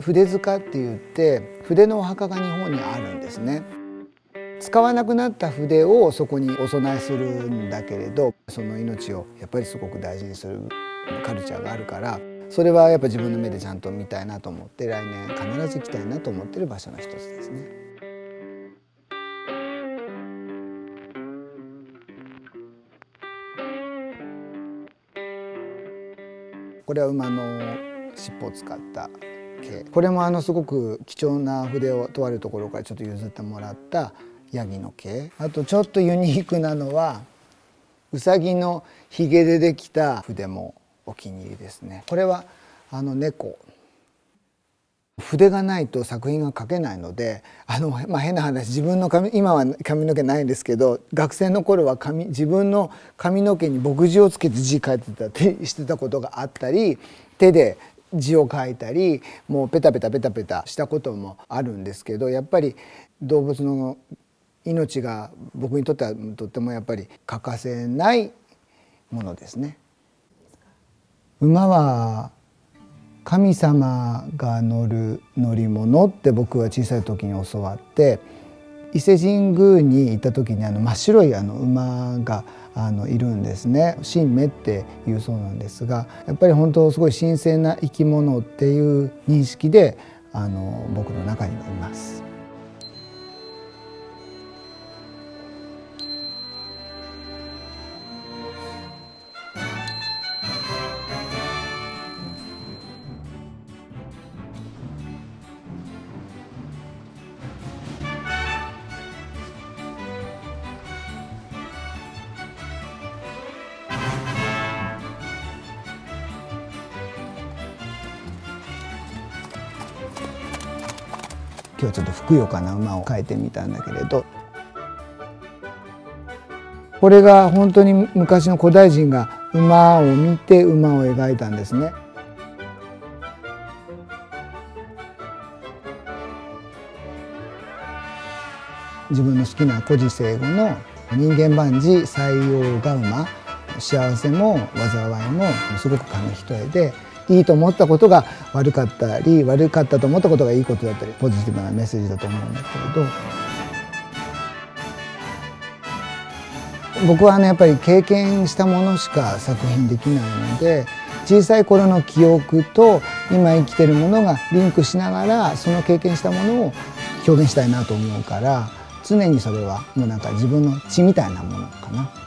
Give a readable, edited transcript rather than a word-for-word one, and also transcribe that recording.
筆塚って言って筆のお墓が日本にあるんですね。使わなくなった筆をそこにお供えするんだけれど、その命をやっぱりすごく大事にするカルチャーがあるから、それはやっぱ自分の目でちゃんと見たいなと思って、来年必ず行きたいなと思っている場所の一つですね。これは馬の尻尾を使った毛、これもすごく貴重な筆をとあるところからちょっと譲ってもらったヤギの毛。あとちょっとユニークなのはウサギのひげでできた筆もお気に入りですね。これは猫。筆がないと作品が描けないので、変な話、自分の今は髪の毛ないんですけど、学生の頃は自分の髪の毛に墨汁をつけて字書いてたりしてたことがあったり、手で字を書いたり、もうペタペタしたこともあるんですけど、やっぱり動物の命が僕にとってはとってもやっぱり欠かせないものですね。馬は神様が乗る乗り物って僕は小さい時に教わって、伊勢神宮に行った時に真っ白い馬がいるんですね。神馬っていうそうなんですが、やっぱり本当すごい神聖な生き物っていう認識で僕の中にはいます。今日はちょっとふくよかな馬を描いてみたんだけれど、これが本当に昔の古代人が馬を見て馬を描いたんですね。自分の好きな古事成語の人間万事採用が馬、幸せも災いもすごく紙一重で、いいと思ったことが悪かったり、悪かったと思ったことがいいことだったり、ポジティブなメッセージだと思うんだけれど、僕はやっぱり経験したものしか作品できないので、小さい頃の記憶と今生きてるものがリンクしながら、その経験したものを表現したいなと思うから、常にそれはもう自分の血みたいなものかな。